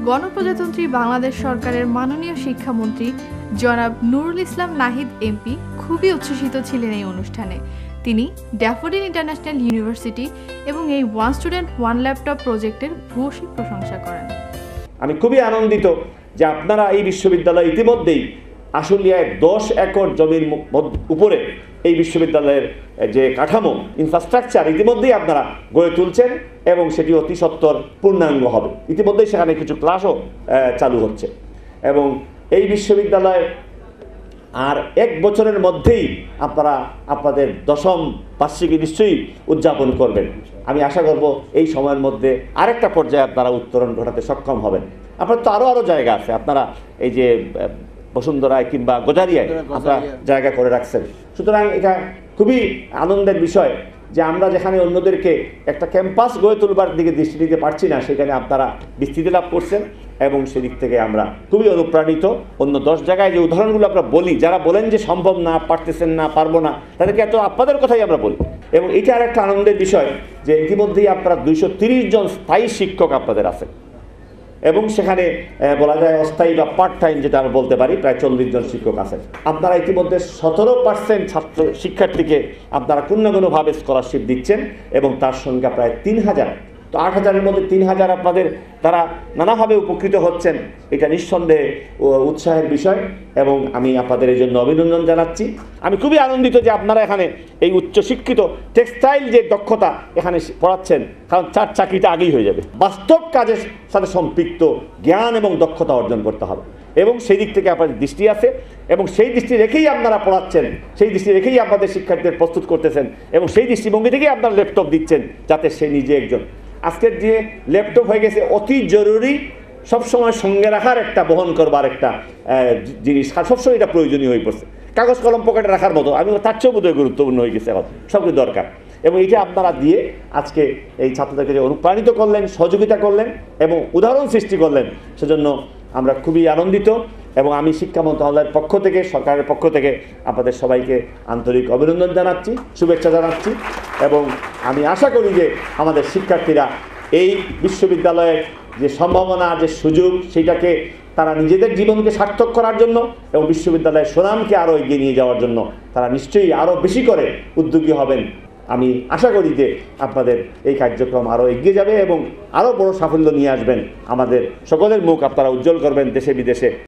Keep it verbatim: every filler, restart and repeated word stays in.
গণপ্রজাতন্ত্রী বাংলাদেশ সরকারের মাননীয় শিক্ষামন্ত্রী জনাব নুরুল ইসলাম নাহিদ এমপি খুবই উচ্ছ্বসিত ছিলেন এই অনুষ্ঠানে। তিনি ড্যাফোডিল ইন্টারন্যাশনাল ইউনিভার্সিটি এবং এই ওয়ান স্টুডেন্ট ওয়ান ল্যাপটপ প্রজেক্টের ভূয়সী প্রশংসা করেন। আমি খুবই আনন্দিত যে আপনারা এই বিশ্ববিদ্যালয় ইতিমধ্যেই আশুলিয়ায় দশ একর জমির উপরে এই বিশ্ববিদ্যালয়ের যে কাঠামো ইনফ্রাস্ট্রাকচার ইতিমধ্যেই আপনারা গড়ে তুলছেন এবং সেটি অতি সত্বর পূর্ণাঙ্গ হবে। ইতিমধ্যেই সেখানে কিছু ক্লাসও চালু হচ্ছে এবং এই বিশ্ববিদ্যালয় আর এক বছরের মধ্যেই আপনারা আপনাদের দশম বার্ষিকী নিশ্চয়ই উদযাপন করবেন। আমি আশা করব এই সময়ের মধ্যে আরেকটা পর্যায়ে আপনারা উত্তরণ ঘটাতে সক্ষম হবেন। আপনার তো আরও আরও জায়গা আছে, আপনারা এই যে বসুন্ধরায় কিংবা গোজারিয়ায় আপনারা জায়গা করে রাখছেন। সুতরাং এটা খুবই আনন্দের বিষয় যে আমরা যেখানে অন্যদেরকে একটা ক্যাম্পাস গড়ে তুলবার দিকে দৃষ্টি দিতে পারছি না, সেখানে আপনারা বিস্তৃতি লাভ করছেন এবং সেদিক থেকে আমরা খুবই অনুপ্রাণিত। অন্য দশ জায়গায় যে উদাহরণগুলো আমরা বলি, যারা বলেন যে সম্ভব না, পারতেছেন না, পারবো না, তাদেরকে এত আপনাদের কথাই আমরা বলি। এবং এটা আর একটা আনন্দের বিষয় যে ইতিমধ্যেই আপনারা দুইশো তিরিশ জন স্থায়ী শিক্ষক আপনাদের আছে এবং সেখানে বলা যায় অস্থায়ী বা পার্ট টাইম যেটা আমরা বলতে পারি প্রায় চল্লিশ জন শিক্ষক আছেন। আপনারা ইতিমধ্যে সতেরো পার্সেন্ট ছাত্র শিক্ষার্থীকে আপনারা কোনো না কোনোভাবে স্কলারশিপ দিচ্ছেন এবং তার সংখ্যা প্রায় তিন হাজার। তো আট হাজারের মধ্যে তিন হাজার আপনাদের তারা নানাভাবে উপকৃত হচ্ছেন, এটা নিঃসন্দেহে উৎসাহের বিষয় এবং আমি আপনাদের এই জন্য অভিনন্দন জানাচ্ছি। আমি খুবই আনন্দিত যে আপনারা এখানে এই উচ্চশিক্ষিত টেক্সটাইল যে দক্ষতা এখানে পড়াচ্ছেন, কারণ চার চাকরিটা আগেই হয়ে যাবে। বাস্তব কাজের সাথে সম্পৃক্ত জ্ঞান এবং দক্ষতা অর্জন করতে হবে এবং সেই দিক থেকে আপনাদের দৃষ্টি আছে এবং সেই দৃষ্টি রেখেই আপনারা পড়াচ্ছেন, সেই দৃষ্টি রেখেই আপনাদের শিক্ষার্থীদের প্রস্তুত করতেছেন এবং সেই দৃষ্টিভঙ্গি থেকেই আপনারা ল্যাপটপ দিচ্ছেন যাতে সে নিজে একজন আজকের যে ল্যাপটপ হয়ে গেছে অতি জরুরি, সবসময় সঙ্গে রাখার একটা বহন করবার একটা জিনিস, সবসময় এটা প্রয়োজনীয় হয়ে পড়ছে। কাগজ কলম পকেটে রাখার মতো আমি তার চেয়েও বোধহয় গুরুত্বপূর্ণ হয়ে গেছে, এখন সব কিছু দরকার। এবং এটা আপনারা দিয়ে আজকে এই ছাত্রদেরকে যে অনুপ্রাণিত করলেন, সহযোগিতা করলেন এবং উদাহরণ সৃষ্টি করলেন, সেজন্য আমরা খুবই আনন্দিত এবং আমি শিক্ষা মন্ত্রণালয়ের পক্ষ থেকে, সরকারের পক্ষ থেকে আপনাদের সবাইকে আন্তরিক অভিনন্দন জানাচ্ছি, শুভেচ্ছা জানাচ্ছি এবং আমি আশা করি যে আমাদের শিক্ষার্থীরা এই বিশ্ববিদ্যালয়ের যে সম্ভাবনা, যে সুযোগ, সেটাকে তারা নিজেদের জীবনকে সার্থক করার জন্য এবং বিশ্ববিদ্যালয়ের সুনামকে আরও এগিয়ে নিয়ে যাওয়ার জন্য তারা নিশ্চয়ই আরও বেশি করে উদ্যোগী হবেন। আমি আশা করি যে আপনাদের এই কার্যক্রম আরও এগিয়ে যাবে এবং আরও বড় সাফল্য নিয়ে আসবেন, আমাদের সকলের মুখ আপনারা উজ্জ্বল করবেন দেশে বিদেশে।